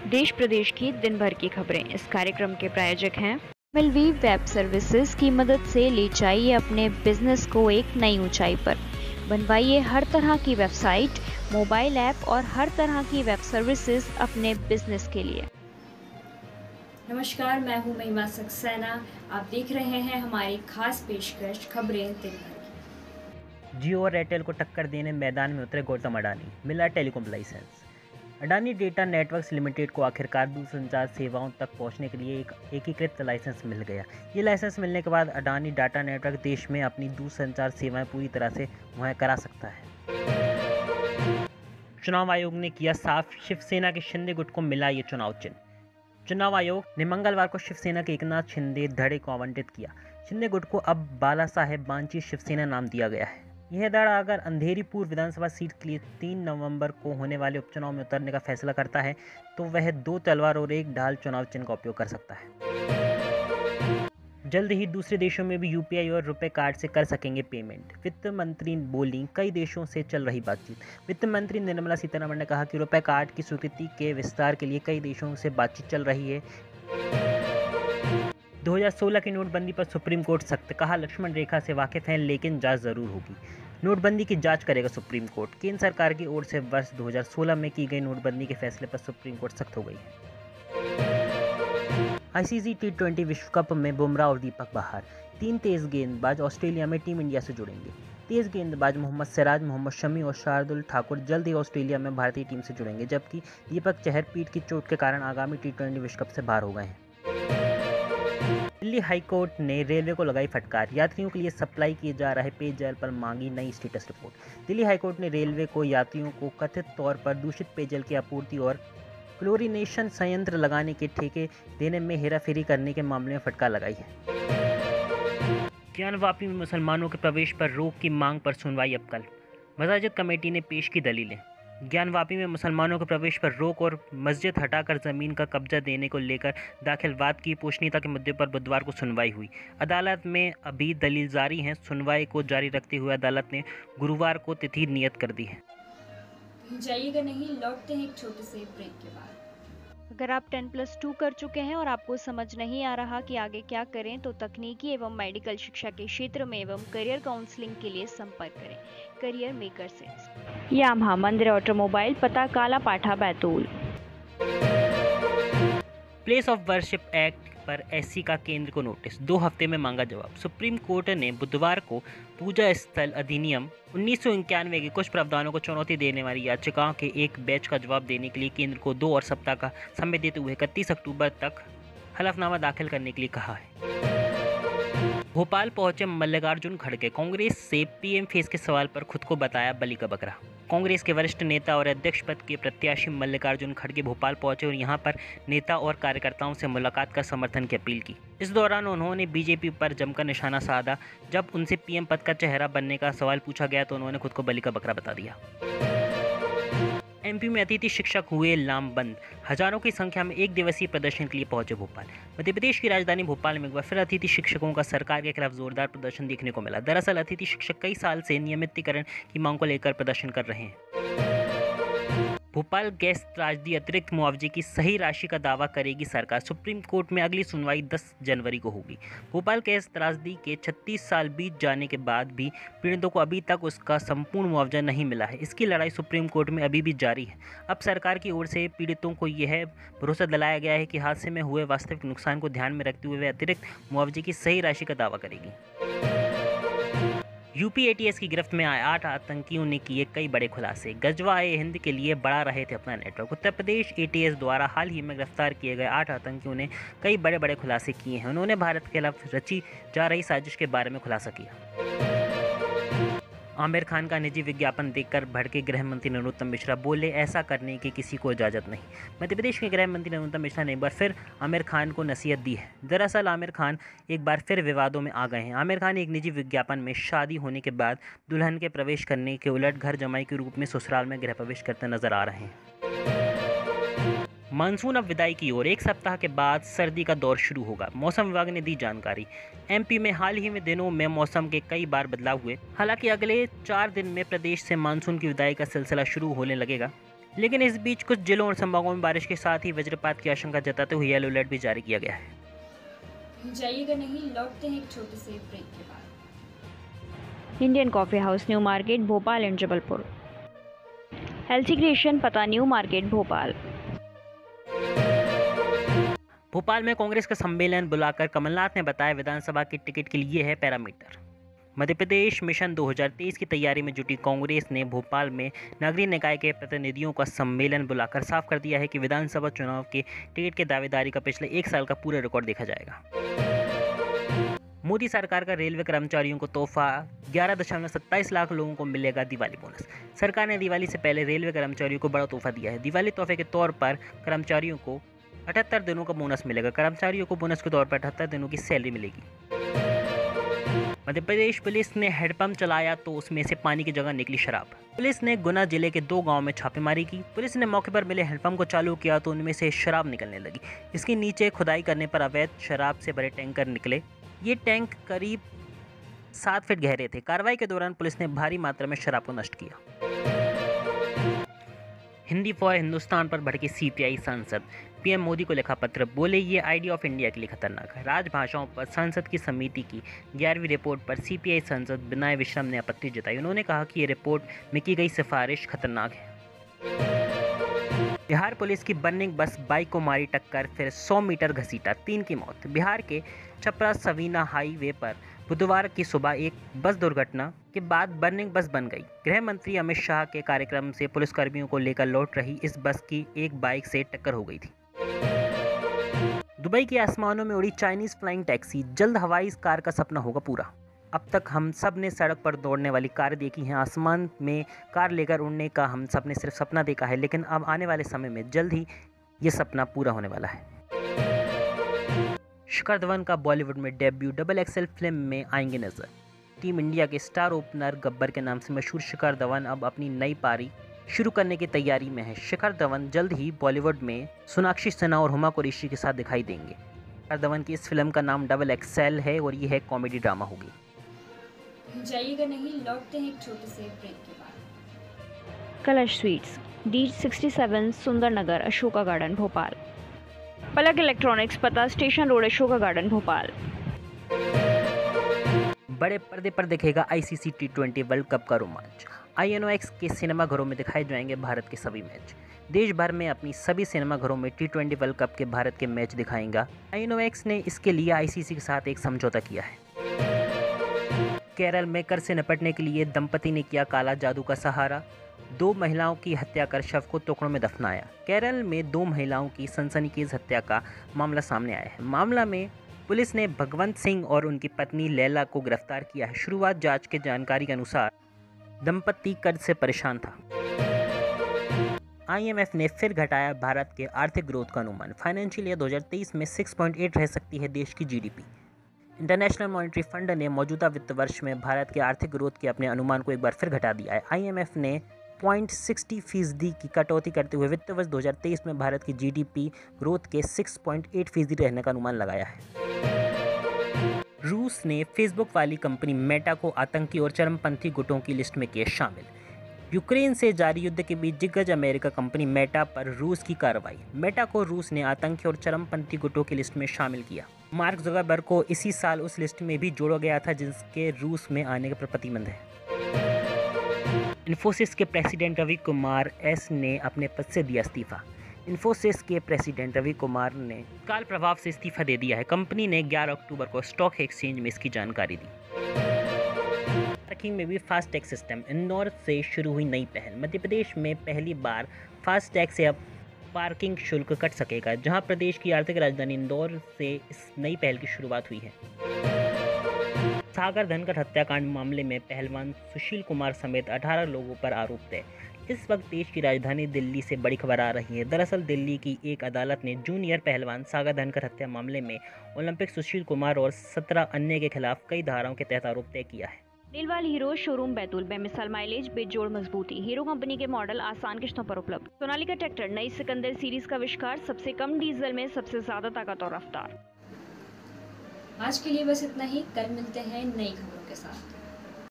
देश प्रदेश की दिन भर की खबरें। इस कार्यक्रम के प्रायोजक हैं मिलवी वेब सर्विसेज की मदद से ले जाइए अपने बिजनेस को एक नई ऊंचाई पर। बनवाइए हर तरह की वेबसाइट, मोबाइल ऐप और हर तरह की वेब सर्विसेज अपने बिजनेस के लिए। नमस्कार, मैं हूं महिमा सक्सेना। आप देख रहे हैं हमारी खास पेशकश खबरें दिन भर की। जियो और एयरटेल को टक्कर देने मैदान में उतरे गौतम अडानी, मिला telecom licence. Adani data networks limited को आखिरकार दूरसंचार सेवाओं तक पहुंचने के लिए एक एकीकृत लाइसेंस मिल गया। ये लाइसेंस मिलने के बाद अडानी डाटा नेटवर्क देश में अपनी दूरसंचार सेवाएं पूरी तरह से मुहैया करा सकता है। चुनाव आयोग ने किया साफ, शिवसेना के शिंदे गुट को मिला ये चुनाव चिन्ह। चुनाव आयोग ने मंगलवार को शिवसेना के एकनाथ शिंदे धड़े को आवंटित किया। शिंदे गुट को अब बाला साहेब बांची शिवसेना नाम दिया गया है। यह दल अगर अंधेरी पूर्व विधानसभा सीट के लिए 3 नवंबर को होने वाले उपचुनाव में उतरने का फैसला करता है तो वह 2 तलवार और 1 ढाल चुनाव चिन्ह का उपयोग कर सकता है। जल्द ही दूसरे देशों में भी यूपीआई और रुपए कार्ड से कर सकेंगे पेमेंट, वित्त मंत्री बोली। कई देशों से चल रही बातचीत। वित्त मंत्री निर्मला सीतारमण ने कहा कि रुपए कार्ड की स्वीकृति के विस्तार के लिए कई देशों से बातचीत चल रही है। 2016 की नोटबंदी पर सुप्रीम कोर्ट सख्त, कहा लक्ष्मण रेखा से वाकिफ हैं लेकिन जांच जरूर होगी। नोटबंदी की जांच करेगा सुप्रीम कोर्ट। केंद्र सरकार की ओर से वर्ष 2016 में की गई नोटबंदी के फैसले पर सुप्रीम कोर्ट सख्त हो गई है। आईसीसी T20 विश्व कप में बुमराह और दीपक बहार, 3 तेज गेंदबाज ऑस्ट्रेलिया में टीम इंडिया से जुड़ेंगे। तेज गेंदबाज मोहम्मद सिराज, मोहम्मद शमी और शार्दुल ठाकुर जल्द ही ऑस्ट्रेलिया में भारतीय टीम से जुड़ेंगे, जबकि दीपक चहर पीठ की चोट के कारण आगामी T20 विश्व कप से बाहर हो गए हैं। दिल्ली हाईकोर्ट ने रेलवे को लगाई फटकार, यात्रियों के लिए सप्लाई किए जा रहे पेयजल पर मांगी नई स्टेटस रिपोर्ट। दिल्ली हाईकोर्ट ने रेलवे को यात्रियों को कथित तौर पर दूषित पेयजल की आपूर्ति और क्लोरीनेशन संयंत्र लगाने के ठेके देने में हेराफेरी करने के मामले में फटकार लगाई है। ज्ञानवापी में मुसलमानों के प्रवेश पर रोक की मांग पर सुनवाई अब कल। मसाजिद कमेटी ने पेश की दलीलें। ज्ञानवापी में मुसलमानों के प्रवेश पर रोक और मस्जिद हटाकर ज़मीन का कब्जा देने को लेकर दाखिल वाद की पोषणीयता के मुद्दे पर बुधवार को सुनवाई हुई। अदालत में अभी दलील जारी है। सुनवाई को जारी रखते हुए अदालत ने गुरुवार को तिथि नियत कर दी है। जाइएगा नहीं, लौटते हैं एक छोटे से ब्रेक के बाद। अगर आप 10+2 कर चुके हैं और आपको समझ नहीं आ रहा कि आगे क्या करें तो तकनीकी एवं मेडिकल शिक्षा के क्षेत्र में एवं करियर काउंसलिंग के लिए संपर्क करें करियर मेकर से। यामाहा मंदिर ऑटोमोबाइल, पता Kala Patha, Betul. Place of worship act पर एससी का केंद्र को नोटिस, 2 हफ्ते में मांगा जवाब। सुप्रीम कोर्ट ने बुधवार को पूजा स्थल अधिनियम 1991 के कुछ प्रावधानों को चुनौती देने वाली याचिकाओं के एक बैच का जवाब देने के लिए केंद्र को 2 और सप्ताह का समय देते हुए 31 अक्टूबर तक हलफनामा दाखिल करने के लिए कहा है। भोपाल पहुंचे मल्लिकार्जुन खड़गे, कांग्रेस से पीएम फेस के सवाल पर खुद को बताया बलि का बकरा। कांग्रेस के वरिष्ठ नेता और अध्यक्ष पद के प्रत्याशी मल्लिकार्जुन खड़गे भोपाल पहुंचे और यहां पर नेता और कार्यकर्ताओं से मुलाकात कर समर्थन की अपील की। इस दौरान उन्होंने बीजेपी पर जमकर निशाना साधा। जब उनसे पीएम पद का चेहरा बनने का सवाल पूछा गया तो उन्होंने खुद को बलि का बकरा बता दिया। एमपी में अतिथि शिक्षक हुए लामबंद, हजारों की संख्या में एक दिवसीय प्रदर्शन के लिए पहुंचे भोपाल। मध्य प्रदेश की राजधानी भोपाल में एक बार फिर अतिथि शिक्षकों का सरकार के खिलाफ जोरदार प्रदर्शन देखने को मिला। दरअसल अतिथि शिक्षक कई साल से नियमितीकरण की मांग को लेकर प्रदर्शन कर रहे हैं। भोपाल गैस त्रासदी अतिरिक्त मुआवजे की सही राशि का दावा करेगी सरकार। सुप्रीम कोर्ट में अगली सुनवाई 10 जनवरी को होगी। भोपाल गैस त्रासदी के 36 साल बीत जाने के बाद भी पीड़ितों को अभी तक उसका संपूर्ण मुआवजा नहीं मिला है। इसकी लड़ाई सुप्रीम कोर्ट में अभी भी जारी है। अब सरकार की ओर से पीड़ितों को यह भरोसा दिलाया गया है कि हादसे में हुए वास्तविक नुकसान को ध्यान में रखते हुए वे अतिरिक्त मुआवजे की सही राशि का दावा करेगी। यूपी एटीएस की गिरफ्त में आए 8 आतंकियों ने किए कई बड़े खुलासे। गजवा-ए हिंद के लिए बढ़ा रहे थे अपना नेटवर्क। उत्तर प्रदेश एटीएस द्वारा हाल ही में गिरफ्तार किए गए 8 आतंकियों ने कई बड़े खुलासे किए हैं। उन्होंने भारत के खिलाफ रची जा रही साजिश के बारे में खुलासा किया। आमिर खान का निजी विज्ञापन देखकर भड़के गृह मंत्री नरोत्तम मिश्रा, बोले ऐसा करने की किसी को इजाज़त नहीं। मध्य प्रदेश के गृह मंत्री नरोत्तम मिश्रा ने एक बार फिर आमिर खान को नसीहत दी है। दरअसल आमिर खान एक बार फिर विवादों में आ गए हैं। आमिर खान एक निजी विज्ञापन में शादी होने के बाद दुल्हन के प्रवेश करने के उलट घर जमाई के रूप में ससुराल में गृह प्रवेश करते नजर आ रहे हैं। मानसून अब विदाई की ओर, 1 सप्ताह के बाद सर्दी का दौर शुरू होगा। मौसम विभाग ने दी जानकारी। एमपी में हाल ही में दिनों में मौसम के कई बार बदलाव हुए। हालांकि अगले 4 दिन में प्रदेश से मानसून की विदाई का सिलसिला शुरू होने लगेगा। लेकिन इस बीच कुछ जिलों और संभागों में बारिश के साथ ही वज्रपात की आशंका जताते हुए येलो अलर्ट भी जारी किया गया है। जाइएगा नहीं, लौटते हैं एक छोटे से ब्रेक के बाद। Indian coffee house, new market, Bhopal and Jabalpur. Healthy creation, पता, न्यू मार्केट, भोपाल। भोपाल में कांग्रेस का सम्मेलन बुलाकर कमलनाथ ने बताया विधानसभा की टिकट के लिए है पैरामीटर। मध्य प्रदेश मिशन 2023 की तैयारी में जुटी कांग्रेस ने भोपाल में नगरीय निकाय के प्रतिनिधियों का सम्मेलन बुलाकर साफ कर दिया है कि विधानसभा चुनाव के टिकट के दावेदारी का पिछले 1 साल का पूरा रिकॉर्ड देखा जाएगा। मोदी सरकार का रेलवे कर्मचारियों को तोहफा, 11.27 लाख लोगों को मिलेगा दिवाली बोनस। सरकार ने दिवाली से पहले रेलवे कर्मचारियों को बड़ा तोहफा दिया है। दिवाली तोहफे के तौर पर कर्मचारियों को 78 दिनों का बोनस मिलेगा। कर्मचारियों को बोनस के तौर पर 78 दिनों की सैलरी मिलेगी। मध्य प्रदेश पुलिस ने हैंडपंप चलाया तो उसमें से पानी की जगह निकली शराब। पुलिस ने गुना जिले के 2 गांवों में छापेमारी की। पुलिस ने मौके पर मिले हैंडपंप को चालू किया तो उनमें से शराब निकलने लगी। इसके नीचे खुदाई करने पर अवैध शराब से भरे टैंकर निकले। ये टैंक करीब 7 फीट गहरे थे। कार्रवाई के दौरान पुलिस ने भारी मात्रा में शराब को नष्ट किया। हिंदी फॉर हिंदुस्तान पर भड़के सीपीआई सांसद, पीएम मोदी को लिखा पत्र, बोले ये आइडिया ऑफ इंडिया के लिए खतरनाक है। राजभाषाओं पर संसद की समिति की 11वीं रिपोर्ट पर सीपीआई सांसद विनय विश्वम ने आपत्ति जताई। उन्होंने कहा कि ये रिपोर्ट में की गई सिफारिश खतरनाक है। बिहार पुलिस की बर्निंग बस बाइक को मारी टक्कर, फिर 100 मीटर घसीटा, 3 की मौत। बिहार के छपरा सवीना हाईवे पर बुधवार की सुबह एक बस दुर्घटना के बाद बर्निंग बस बन गई। गृह मंत्री अमित शाह के कार्यक्रम से पुलिसकर्मियों को लेकर लौट रही इस बस की एक बाइक से टक्कर हो गई थी। दुबई के आसमानों में उड़ी चाइनीज फ्लाइंग टैक्सी, जल्द हवाई कार का सपना होगा पूरा। अब तक हम सब ने सड़क पर दौड़ने वाली कार देखी हैं, आसमान में कार लेकर उड़ने का हम सब ने सिर्फ सपना देखा है, लेकिन अब आने वाले समय में जल्द ही ये सपना पूरा होने वाला है। शिखर धवन का बॉलीवुड में डेब्यू, XXL फिल्म में आएंगे नजर। टीम इंडिया के स्टार ओपनर गब्बर के नाम से मशहूर शिखर धवन अब अपनी नई पारी शुरू करने की तैयारी में है। शिखर धवन जल्द ही बॉलीवुड में सोनाक्षी सिन्हा और हुमा कुरैशी के साथ दिखाई देंगे। शिखर धवन की इस फिल्म का नाम XXL है और यह कॉमेडी ड्रामा होगी। जाइएगा नहीं, लौटते हैं एक छोटे से ब्रेक के बाद। कलश sweets, D67, Sundar Nagar, Ashoka garden, Bhopal. Palak electronics, पता, station road, Ashoka garden, Bhopal. बड़े पर्दे पर दिखेगा ICC T20 वर्ल्ड कप का रोमांच। INOX के सिनेमाघरों में दिखाए जाएंगे भारत के सभी मैच। देश भर में अपनी सभी सिनेमाघरों में T20 वर्ल्ड कप के भारत के मैच दिखाएगा। INOX ने इसके लिए ICC के साथ एक समझौता किया है। केरल में कर्ज से निपटने के लिए दंपति ने किया काला जादू का सहारा, 2 महिलाओं की हत्या कर शव को टुकड़ों में दफनाया। केरल में 2 महिलाओं की सनसनीखेज हत्या का मामला सामने आया है। मामला में पुलिस ने भगवंत सिंह और उनकी पत्नी लैला को गिरफ्तार किया है। शुरुआत जांच के जानकारी के अनुसार दंपति कर्ज से परेशान था। IMF ने फिर घटाया भारत के आर्थिक ग्रोथ का अनुमान। फाइनेंशियल ईयर 2023 में 6.8 रह सकती है देश की GDP। इंटरनेशनल मॉनेटरी फंड ने मौजूदा वित्त वर्ष में भारत के आर्थिक ग्रोथ के अपने अनुमान को एक बार फिर घटा दिया है। IMF ने 0.60% की कटौती करते हुए वित्त वर्ष 2023 में भारत की GDP ग्रोथ के 6.8% रहने का अनुमान लगाया है। रूस ने फेसबुक वाली कंपनी मेटा को आतंकी और चरमपंथी गुटों की लिस्ट में किया शामिल। यूक्रेन से जारी युद्ध के बीच दिग्गज अमेरिका कंपनी मेटा पर रूस की कार्रवाई। मेटा को रूस ने आतंकी और चरमपंथी गुटों की लिस्ट में शामिल किया। मार्क जुकरबर्ग को इसी साल उस लिस्ट में भी जोड़ा गया था जिसके रूस में आने का प्रतिबंध है। इन्फोसिस के प्रेसिडेंट रवि कुमार एस ने अपने पद से दिया इस्तीफा। इन्फोसिस के प्रेसिडेंट रवि कुमार ने काल प्रभाव से इस्तीफा दे दिया है। कंपनी ने 11 अक्टूबर को स्टॉक एक्सचेंज में इसकी जानकारी दी। पार्किंग में भी फास्टैग सिस्टम, इंदौर से शुरू हुई नई पहल। मध्य प्रदेश में पहली बार फास्टैग से अब पार्किंग शुल्क कट सकेगा। जहां प्रदेश की आर्थिक राजधानी इंदौर से इस नई पहल की शुरुआत हुई है। सागर धनकर हत्याकांड मामले में पहलवान सुशील कुमार समेत 18 लोगों पर आरोप थे। इस वक्त देश की राजधानी दिल्ली से बड़ी खबर आ रही है। दरअसल दिल्ली की एक अदालत ने जूनियर पहलवान सागर धनकर हत्या मामले में ओलंपिक सुशील कुमार और 17 अन्य के खिलाफ कई धाराओं के तहत आरोप तय किया है। नीलवाल हीरो शोरूम बैतूल, बेमिसाल माइलेज, बेजोड़ मजबूती। हीरो कंपनी के मॉडल आसान किस्तों पर उपलब्ध। सोनालिका ट्रैक्टर, नई सिकंदर सीरीज का आविष्कार, सबसे कम डीजल में सबसे ज्यादा ताकत और रफ्तार। आज के लिए बस इतना ही। कल मिलते हैं नई खबरों के साथ।